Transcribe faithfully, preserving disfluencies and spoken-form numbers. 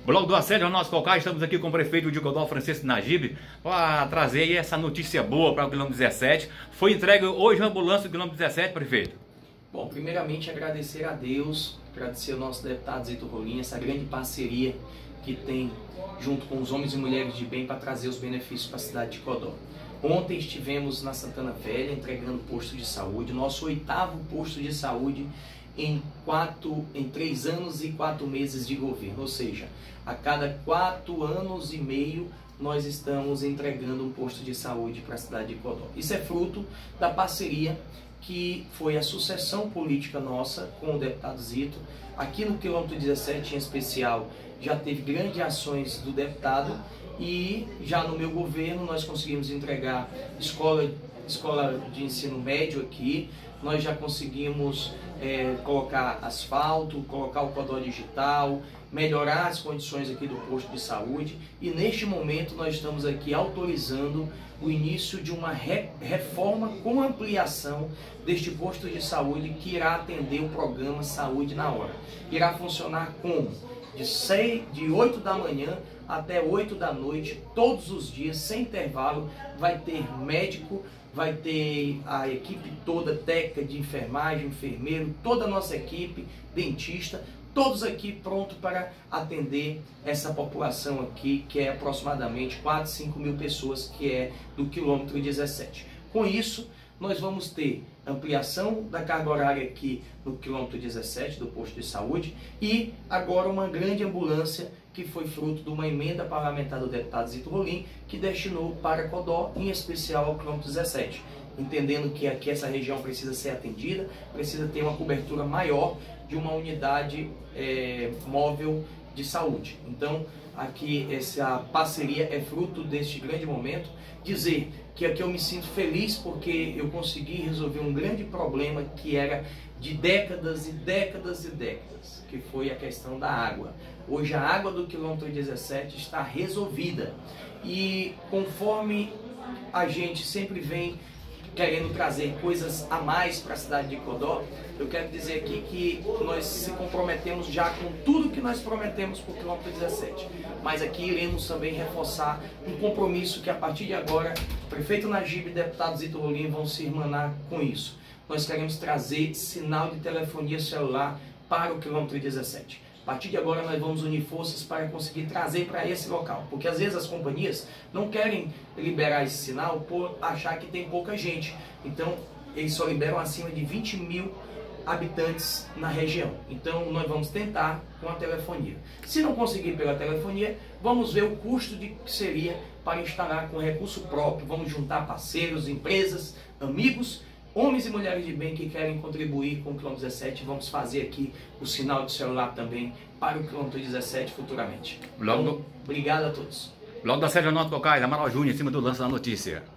Blog do Assédio, nosso Cocai, estamos aqui com o prefeito de Godó, Francisco Najib, para trazer aí essa notícia boa para o quilômetro dezessete. Foi entregue hoje a ambulância do quilômetro dezessete, prefeito. Bom, primeiramente agradecer a Deus, agradecer ao nosso deputado Zito Rolim, essa grande parceria que tem junto com os homens e mulheres de bem para trazer os benefícios para a cidade de Godó. Ontem estivemos na Santana Velha entregando posto de saúde, nosso oitavo posto de saúde em, quatro, em três anos e quatro meses de governo, ou seja, a cada quatro anos e meio nós estamos entregando um posto de saúde para a cidade de Godó. Isso é fruto da parceria que foi a sucessão política nossa com o deputado Zito. Aqui no quilômetro dezessete em especial já teve grandes ações do deputado e já no meu governo nós conseguimos entregar escola, escola de ensino médio aqui, nós já conseguimos é, colocar asfalto, colocar o cordão digital, melhorar as condições aqui do posto de saúde e neste momento nós estamos aqui autorizando o início de uma re reforma com ampliação deste posto de saúde que irá atender o programa Saúde na Hora. Irá funcionar como? De, seis, de oito da manhã até oito da noite, todos os dias, sem intervalo, vai ter médico, vai ter a equipe toda, técnica de enfermagem, enfermeiro, toda a nossa equipe, dentista, todos aqui prontos para atender essa população aqui, que é aproximadamente quatro, cinco mil pessoas, que é do quilômetro dezessete. Com isso, nós vamos ter ampliação da carga horária aqui no quilômetro dezessete do posto de saúde e agora uma grande ambulância que foi fruto de uma emenda parlamentar do deputado Zito Rolim que destinou para Godó, em especial ao quilômetro dezessete. Entendendo que aqui essa região precisa ser atendida, precisa ter uma cobertura maior de uma unidade é, móvel de saúde. Então, aqui essa parceria é fruto deste grande momento. Dizer que aqui eu me sinto feliz porque eu consegui resolver um grande problema que era de décadas e décadas e décadas, que foi a questão da água. Hoje a água do quilômetro dezessete está resolvida e conforme a gente sempre vem querendo trazer coisas a mais para a cidade de Godó, eu quero dizer aqui que nós se comprometemos já com tudo que nós prometemos para o quilômetro dezessete. Mas aqui iremos também reforçar um compromisso que a partir de agora, o prefeito Najib e o deputado Zito Rolim vão se irmanar com isso. Nós queremos trazer sinal de telefonia celular para o quilômetro dezessete. A partir de agora nós vamos unir forças para conseguir trazer para esse local, porque às vezes as companhias não querem liberar esse sinal por achar que tem pouca gente. Então eles só liberam acima de vinte mil habitantes na região. Então nós vamos tentar com a telefonia. Se não conseguir pela telefonia, vamos ver o custo de que seria para instalar com recurso próprio. Vamos juntar parceiros, empresas, amigos, homens e mulheres de bem que querem contribuir com o quilômetro dezessete, vamos fazer aqui o sinal de celular também para o quilômetro dezessete futuramente. Logo então, obrigado a todos. Blog do Assédio, nosso Cocai, Amaral Júnior, em cima do lance da notícia.